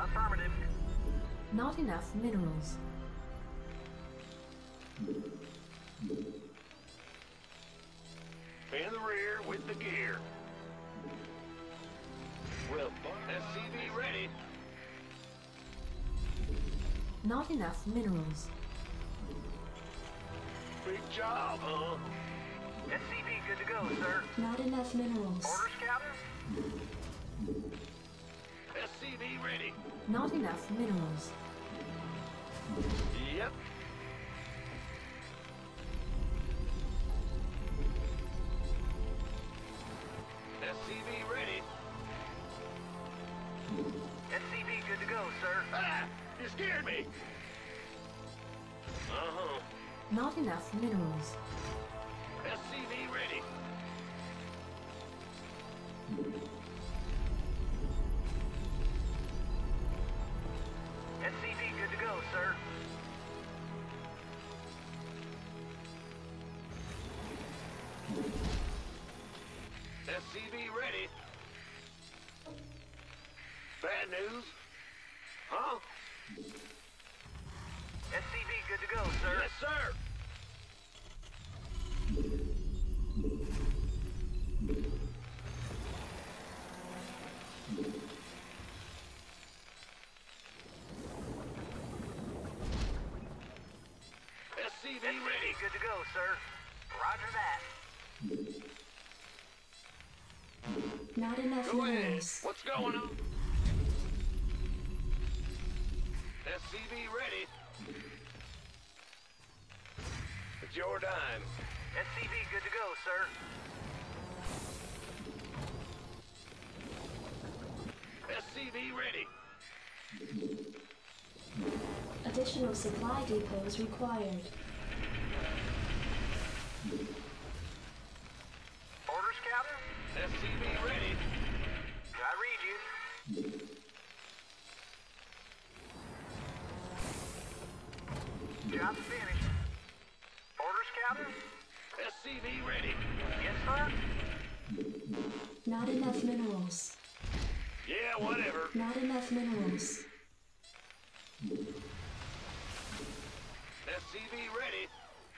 Affirmative. Not enough minerals. In the rear with the gear. Well, SCV ready. Not enough minerals. Big job, huh? SCV good to go, sir. Not enough minerals. Orders, Captain? SCV ready. Not enough minerals. Yep. SCV ready. SCV good to go, sir. Ah! You scared me! Uh-huh. Not enough minerals. SCV ready. SCV good to go, sir. SCV ready. Bad news? Huh? SCV good to go, sir. Yes, sir. SCV ready. SCV good to go, sir. Roger that. Not enough Go ahead. minerals. What's going on? SCV ready. It's your dime. SCV good to go, sir. SCV ready. Additional supply depots required. Orders, Captain? SCV ready. I read you. Job's finished. Orders, Captain? SCV ready. Yes, sir? Not enough minerals. Yeah, whatever. Not enough minerals. SCV ready.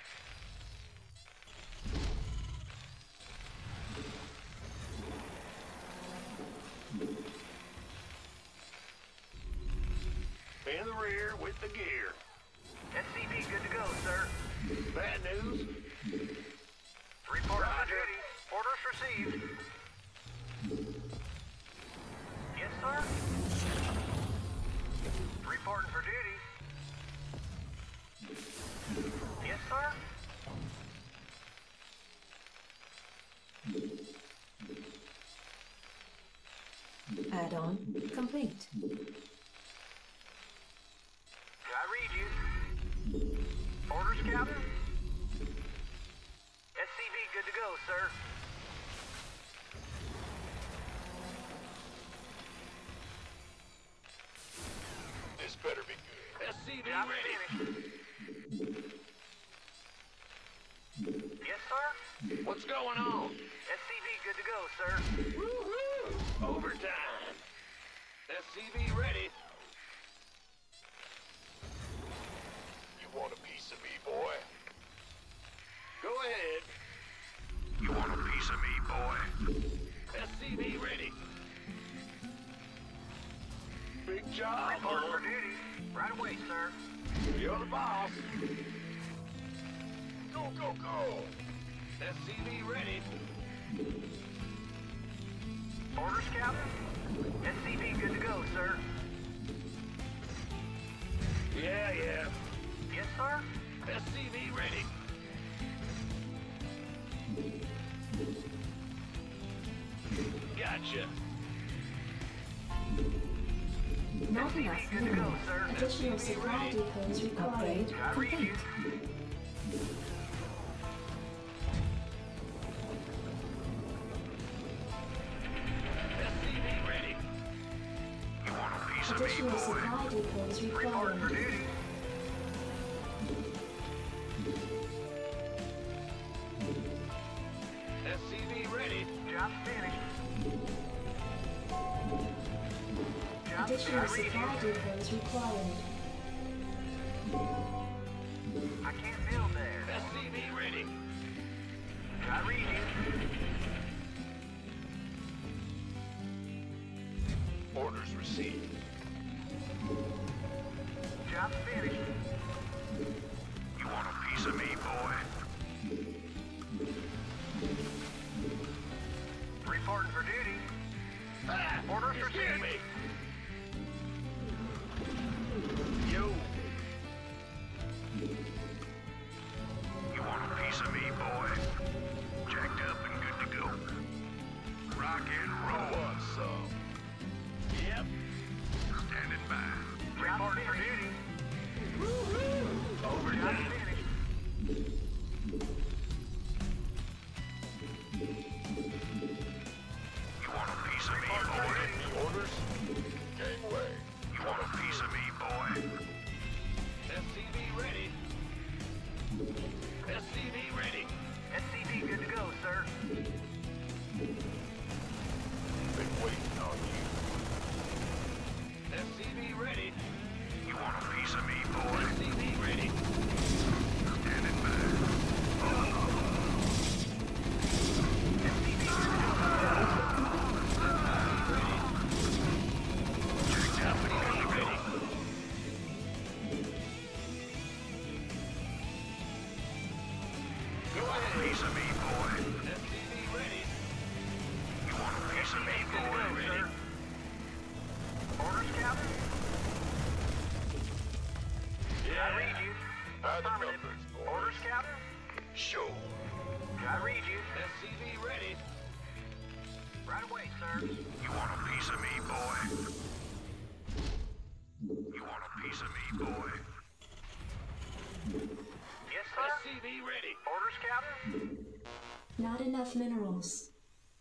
In the rear with the gear. SCV good to go, sir. Bad news? Report for Roger. duty. Orders received. Yes, sir? Reporting for duty. Yes, sir? Add-on complete. I read you. Orders, Captain? SCV good to go, sir. This better be good. SCV Job ready. finished. Yes, sir? What's going on? SCV good to go, sir. Woohoo! Overtime. SCV ready. You want a piece of me, boy? Go ahead. You want a piece of me, boy? SCV ready. Big job, Reporting for huh? duty. Right away, sir. You're the boss. Go, go, go. SCV ready. Orders, Captain? SCV good to go, sir. Yeah, yeah. Yes, sir? SCV ready. Gotcha. Not enough SCV good to go, minerals. sir. Additional supply depots required. I read you. Complete. SCV ready. You want a piece of me, Additional boy? supply depots Reporting for required. duty. SCV ready. Job finished. Job Additional supply depots required. I can't build there. SCV ready. I read you. Orders received. Job's finished. You want a piece of me, boy? Reporting for duty. Ah, Orders you scared received. me. Yo. You want a piece of me, boy? Jacked up and good to go. Rock and roll. Want some? Yep. Standing by. Reporting for duty. Job's Overtime. finished. You want a piece of me, boy? Orders? Gangway. You want a piece of me, boy? SCV ready. SCV ready. SCV good to go, sir. Been waiting on you. SCV ready. You want a piece of me, boy? SCV ready. Standing by. Go ahead. Piece of me, boy. SCV ready. You want a piece of me, Good to boy? go, sir. Orders, Captain? I read you. By the Affirmative. numbers, boys. Orders, Captain? Show. I read you. SCV ready. Right away, sir. You want a piece of me, boy? You want a piece of me, boy? Yes, sir. SCV ready. Orders, Captain? Not enough minerals.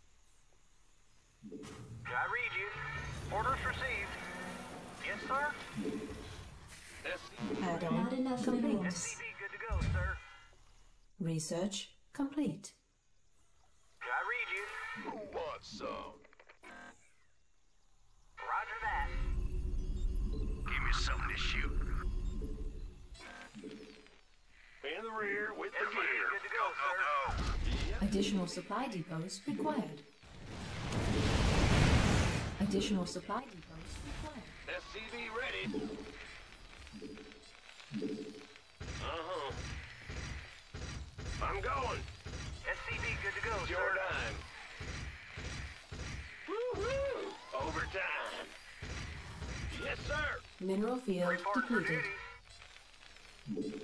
I read you. Orders received. Yes, sir. SCV. Not Add-on enough complete. minerals. SCV good to go, sir. Research complete. I read you. Who wants some? Roger that. Give me something to shoot. In the rear with the SCV gear. good to go, sir. Yep. Additional supply depots required. Additional supply depots required. SCV ready. Uh-huh. I'm going. SCV good to go, It's your sir. time. Woo-hoo! Overtime. Yes, sir. Mineral field Reporting for depleted. duty.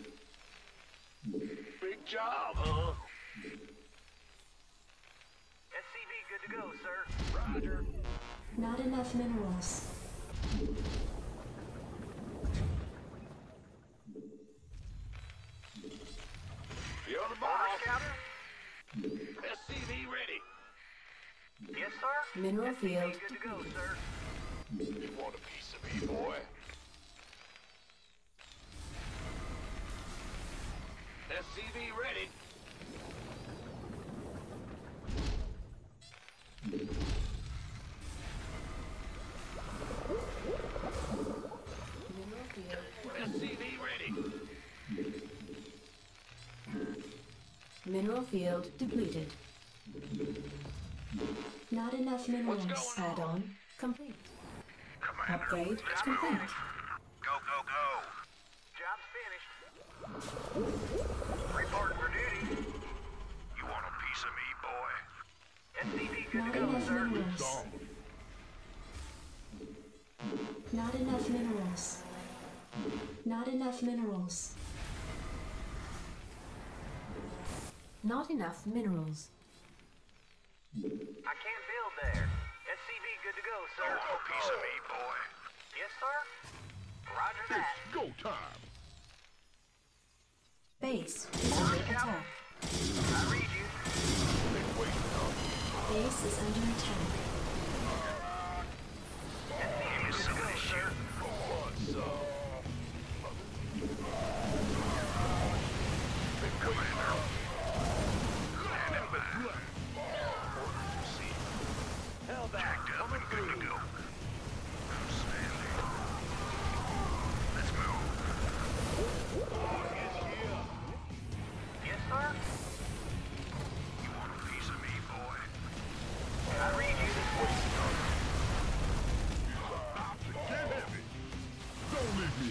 Big job, huh? SCV good to go, sir. Roger. Not enough minerals. You're the Orders, boss. Captain? SCV ready. Yes, sir. Mineral field SCV good to go, sir. You want a piece of me, boy? SCV ready. Mineral field. SCV ready. Mineral field depleted. Not enough minerals. going on? Add-on complete. Commander, Upgrade let's complete. move. Go, go, go. Job's finished. Reporting for duty. You want a piece of me, boy? SCV good Not to go, enough sir. minerals. Not enough minerals. Not enough minerals. Not enough minerals. I can't build there. SCV good to go, You sir. want a piece of me, boy? Yes, sir. Roger that. Go time. Base is under attack. I read you. Been waiting on you. Base is under attack. SCV good to go, sir. Who wants some? Commander. Standing by. Orders received. Hell back. Jacked up and good to go. Stand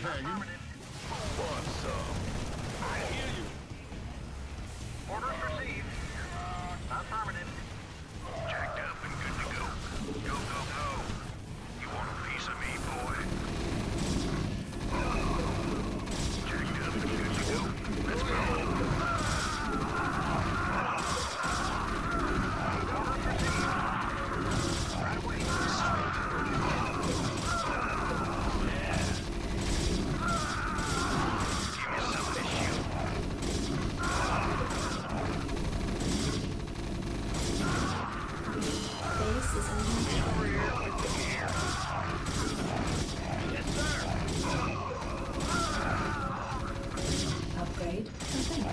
hanging? Want some? I hear you. Orders received. Affirmative. Jacked up and good to go. Go, go, go. You want a piece of me, boy? Jacked up and good to go. Let's go. Base is under attack. Yes, sir. Upgrade complete.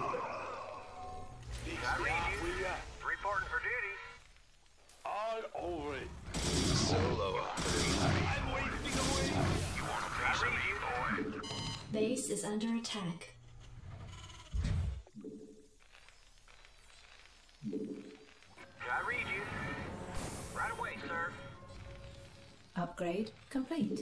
I read you. Reporting for duty. All over it. Solo. I'm wasting away. You want a piece of me, boy? Base is under attack. I read you. Right away, sir. Upgrade complete.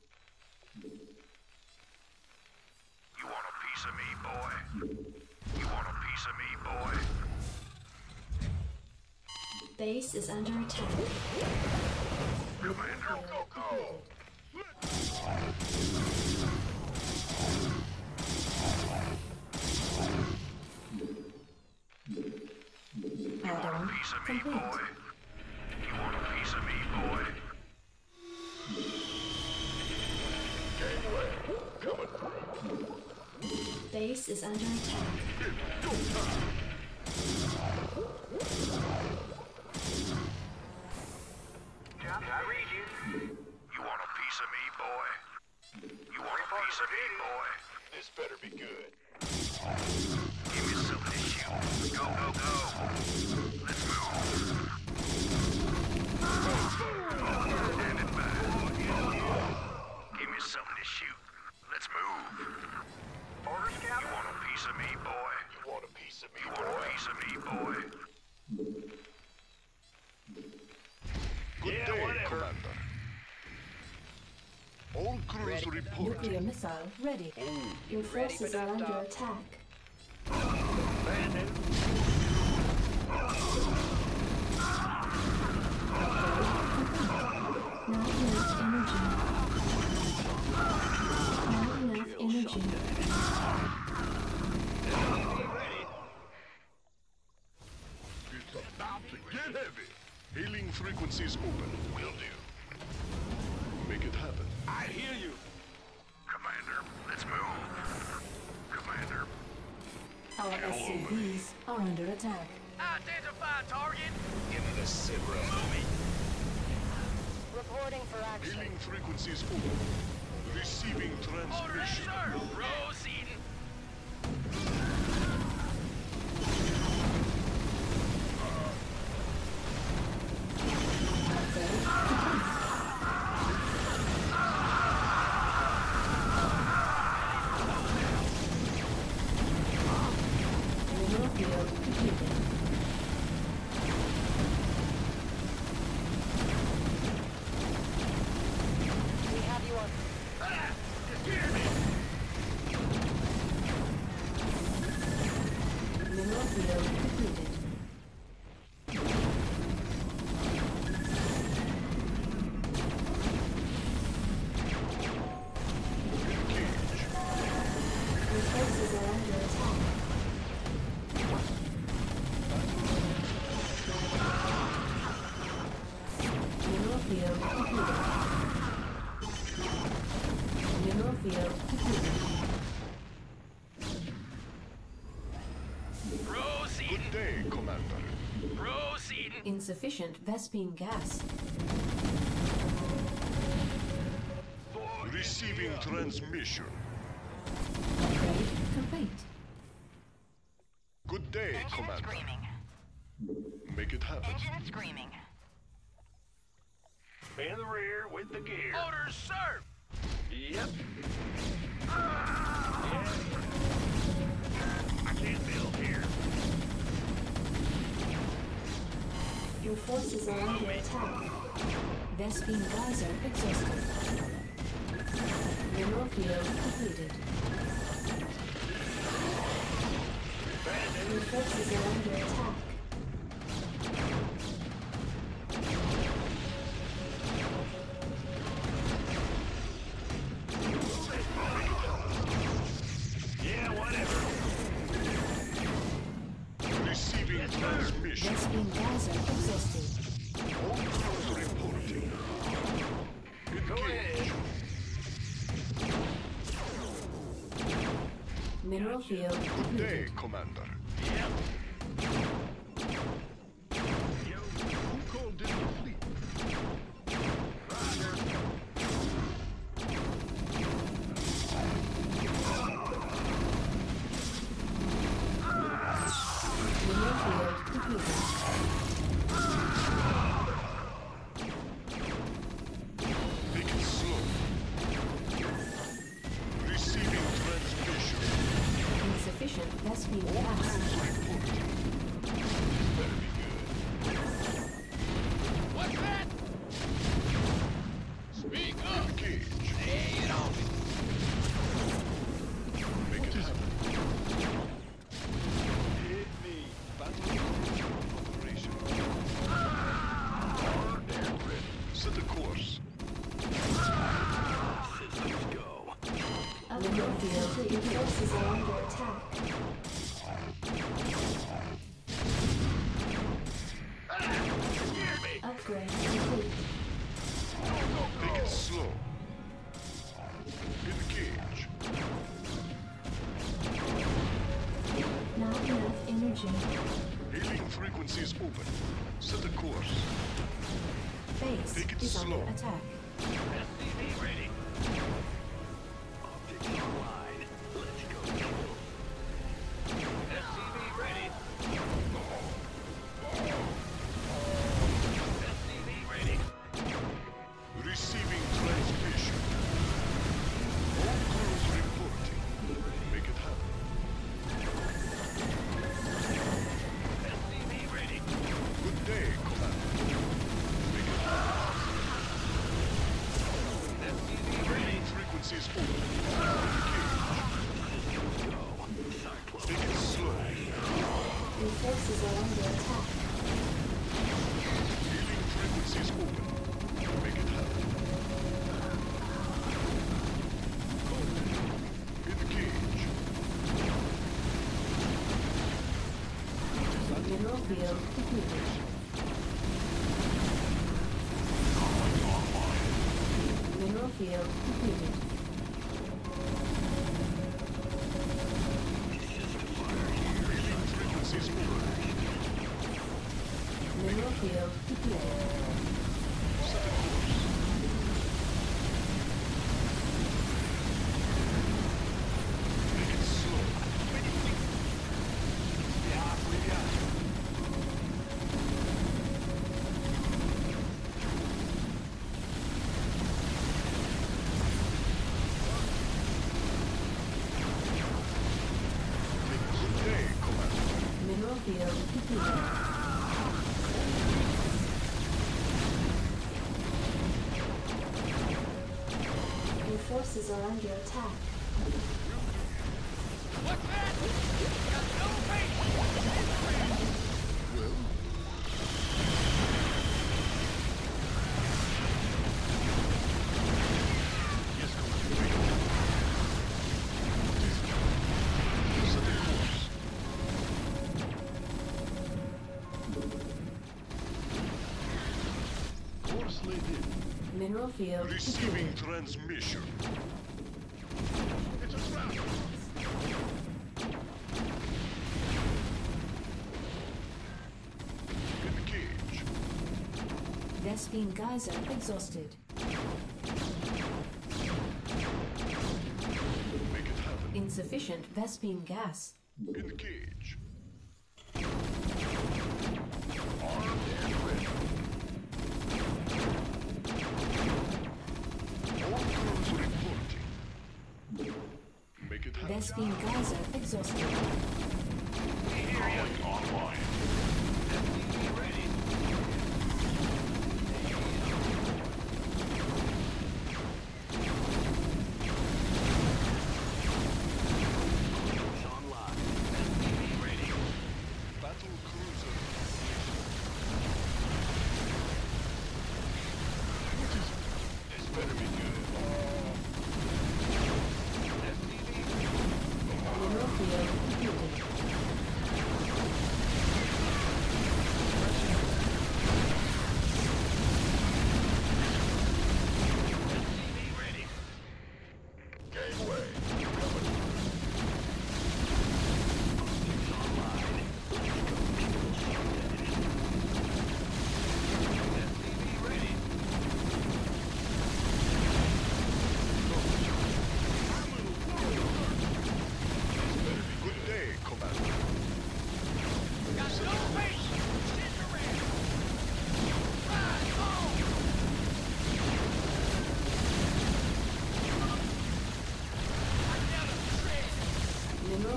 You want a piece of me, boy? You want a piece of me, boy? Base is under attack. Commander, Go, go. Add-on piece of me, complete. boy? You want a piece of me, boy? Gangway. Coming through. Base is under attack. Go time. I read you. You want a piece of me, boy? You want a piece of me, boy? This better be good. Give me something to shoot. Go, go, go. Let's move. Standing by. Give me something to shoot. Let's move. Orders, You Captain. want a piece of me, boy? You want a piece of me, You want a boy? piece of me, boy? Good day, Commander. All crews report. Nuclear missile ready. Your forces are under attack. Not enough energy. Not enough energy. It's about to get heavy. Hailing frequencies open. Will do. Make it happen. I hear you. Commander, let's move. Commander. Our SCVs are under attack. Identify target. Give me the sit rep. Reporting for action. Hailing frequencies open. Receiving transmission. Proceeding. Mineral field completed. We have you on. Mineral field completed. Your forces are under attack. Mineral field completed. Mineral field completed. Proceeding. Good day, Commander. Proceeding. Insufficient Vespine gas. Receiving transmission. Upgrade complete. Good day, Engine Commander. screaming. Make it happen. Engine screaming. In the rear with the gear. Orders, sir. Yep. I can't build here. Your forces are under attack. Vespine geyser exhausted. Mineral field completed. Your forces are under attack. Yeah, whatever. Receiving transmission. Vespene Gaza exhausted. All crews reporting. Engage. Mineral field Good day, completed. Commander. Yep. Who called in the fleet? Roger. Mineral field completed. Make it slow. Receiving transmission. Insufficient Vespene gas. Reporting. Very good. What's that? Speak up! Engage. Lay it on me. Make it happen. Hit me. Operation. Armed and ready. Set a course. Systems go. Mineral field, your forces are under attack. Upgrade complete. Make it slow. Engage. Not enough energy. Hailing frequencies open. Set a course. Base Take it is slow. under attack. SCV ready. Optics online. Let's go kill. SCV ready. SCV ready. Receiving transmission. All crews reporting. Make it happen. SCV ready. Good day, Commander. Make it happen. SCV ready. Hailing frequencies open. Systems go. Cyclone. Make it slow. Your forces are under attack. Hailing frequencies open. Make it happen. Engage. Mineral field completed. Mineral field completed. Hailing frequencies open. Mineral field completed. Set a course. Make it slow. Good day, Commander. Mineral field completed. Your forces are under attack. What's that? Got no patience. Well, yes, Commander. Set a course. Course laid in. Mineral field Receiving completed. transmission. It's a trap. Engage. Vespene Geyser exhausted. Make it happen. Insufficient Vespene gas. Engage. Armed and ready. All crews reporting. Make it happen. Vespene Geyser exhausted. Calling online. SCV ready.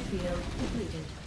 field depleted.